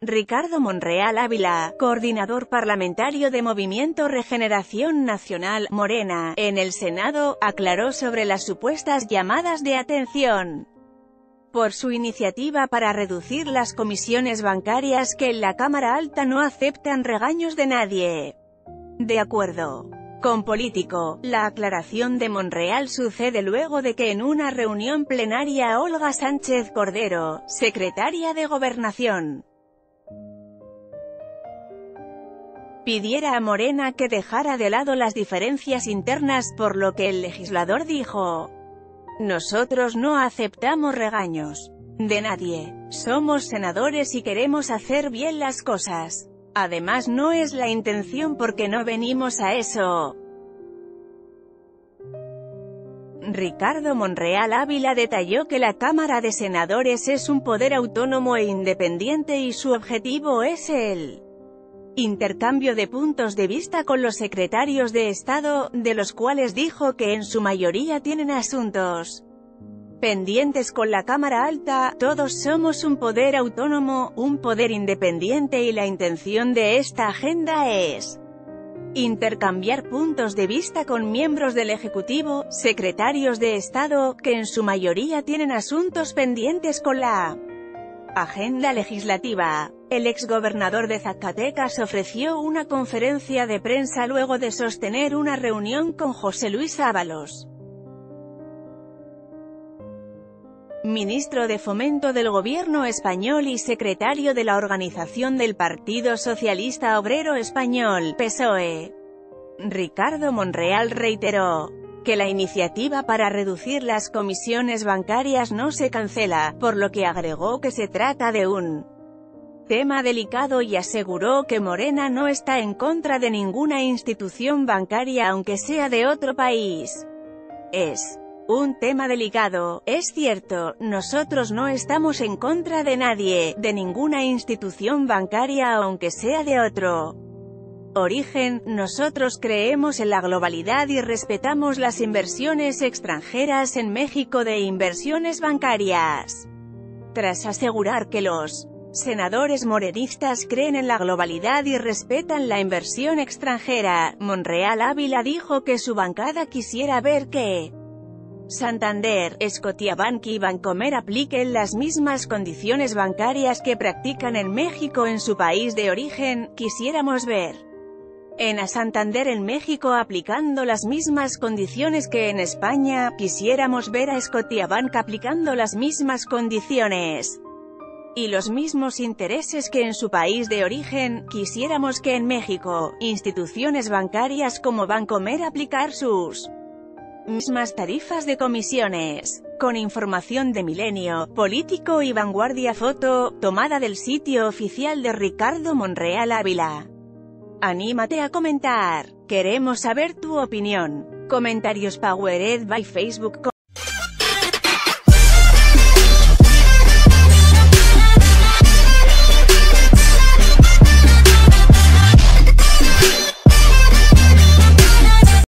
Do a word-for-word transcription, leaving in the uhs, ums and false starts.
Ricardo Monreal Ávila, coordinador parlamentario de Movimiento Regeneración Nacional, Morena, en el Senado, aclaró sobre las supuestas llamadas de atención por su iniciativa para reducir las comisiones bancarias que en la Cámara Alta no aceptan regaños de nadie. De acuerdo con Político, la aclaración de Monreal sucede luego de que en una reunión plenaria Olga Sánchez Cordero, secretaria de Gobernación, pidiera a Morena que dejara de lado las diferencias internas, por lo que el legislador dijo: "Nosotros no aceptamos regaños de nadie. Somos senadores y queremos hacer bien las cosas. Además no es la intención porque no venimos a eso". Ricardo Monreal Ávila detalló que la Cámara de Senadores es un poder autónomo e independiente y su objetivo es el intercambio de puntos de vista con los secretarios de Estado, de los cuales dijo que en su mayoría tienen asuntos pendientes con la Cámara Alta. Todos somos un poder autónomo, un poder independiente y la intención de esta agenda es intercambiar puntos de vista con miembros del Ejecutivo, secretarios de Estado, que en su mayoría tienen asuntos pendientes con la agenda legislativa. El exgobernador de Zacatecas ofreció una conferencia de prensa luego de sostener una reunión con José Luis Ábalos, ministro de Fomento del Gobierno español y secretario de la organización del Partido Socialista Obrero Español, P S O E. Ricardo Monreal reiteró que la iniciativa para reducir las comisiones bancarias no se cancela, por lo que agregó que se trata de un tema delicado y aseguró que Morena no está en contra de ninguna institución bancaria aunque sea de otro país. Es un tema delicado, es cierto, nosotros no estamos en contra de nadie, de ninguna institución bancaria aunque sea de otro origen. Nosotros creemos en la globalidad y respetamos las inversiones extranjeras en México de inversiones bancarias. Tras asegurar que los senadores morenistas creen en la globalidad y respetan la inversión extranjera, Monreal Ávila dijo que su bancada quisiera ver que Santander, Scotiabank y Bancomer apliquen las mismas condiciones bancarias que practican en México en su país de origen. Quisiéramos ver en a Santander en México aplicando las mismas condiciones que en España. Quisiéramos ver a Scotiabank aplicando las mismas condiciones y los mismos intereses que en su país de origen. Quisiéramos que en México, instituciones bancarias como Bancomer aplicar sus mismas tarifas de comisiones. Con información de Milenio, Político y Vanguardia. Foto, tomada del sitio oficial de Ricardo Monreal Ávila. Anímate a comentar. Queremos saber tu opinión. Comentarios powered by Facebook.